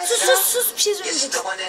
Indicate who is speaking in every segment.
Speaker 1: Sus bir şey söylemeyeceksin.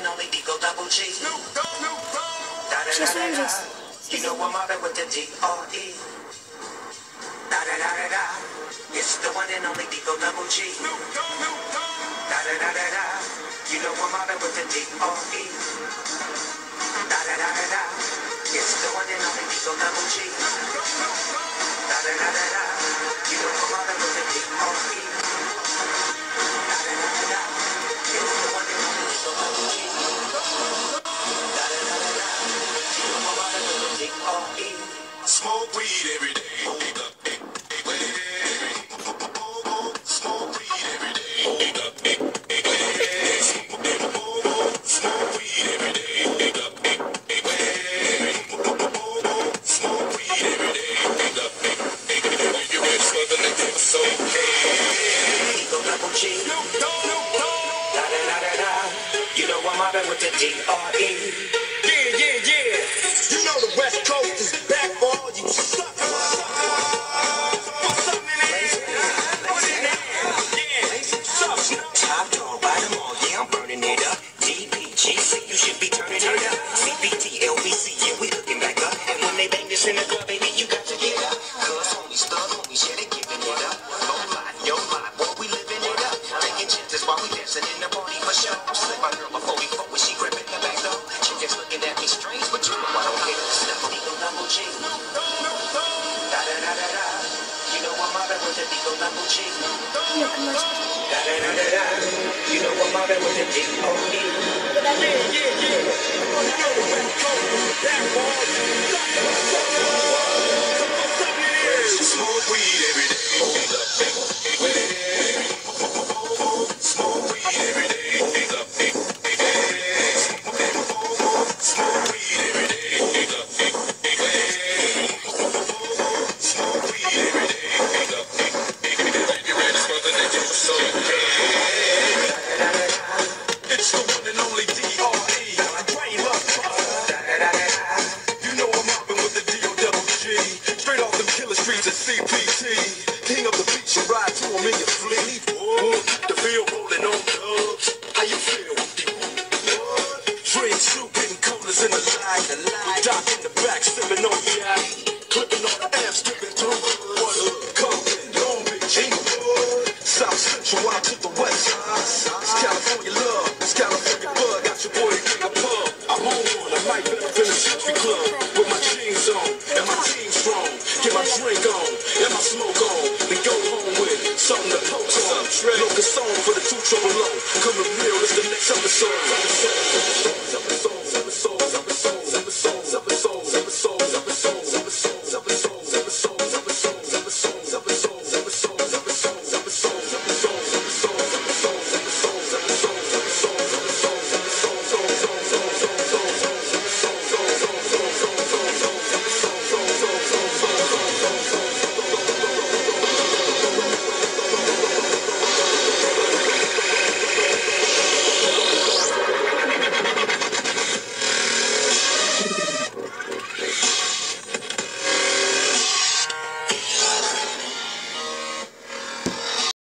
Speaker 1: Bir şey söylemeyeceksin.
Speaker 2: You know I'm mobbing with the D.R.E. Da da da da da. It's the one and only Digo Double G. Da da da da da. You know I'm mobbing with the D.R.E. Da da da da da. It's the one and only Digo Double G. Da da da da da. You know I'm mobbing with the D.R.E. Da da da da da. It's the one and only Digo Double G. Da da da da da. You know I'm mobbing with the D.R.E.
Speaker 3: Smoke weed every day. Smoke weed every day. Smoke weed every day. Smoke weed every day. You been smoking the dick so
Speaker 2: Digo Double G. Da da da da da. You know I'm mobbing with the D.R.E.
Speaker 3: yeah, yeah, yeah. You know the West Coast is back for all you suckers. What's up, man?
Speaker 2: Top dog, by them all, yeah, I'm burning it up. DPGC, you should be turning it up. CBT, LBC, yeah, we hooking back up. And when they bang this in the club, baby, you got to get up. Cuz homies, thug homies, yeah, they giving it up. Low line, yo line, boy, we living it up. Taking chances while we dancing in the party for show. Slip my girl before we fuck when she gripping the back door. She just looking at me strange, but you know I don't care. Step on Digo Double G. Da da da da da. You know I'm mobbing with the Digo Double G.
Speaker 1: Yakınlaş.
Speaker 2: Da da da da da. You know I'm mobbing with the D.R.E.
Speaker 3: Yeah, yeah, yeah. You know the West Coast is back for all you